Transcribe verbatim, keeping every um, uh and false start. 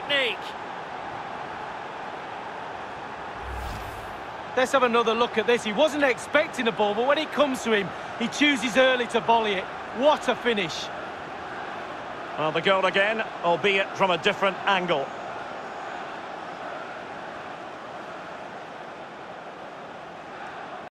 technique. Let's have another look at this. He wasn't expecting the ball, but when it comes to him, he chooses early to volley it. What a finish. Well, the goal again, albeit from a different angle.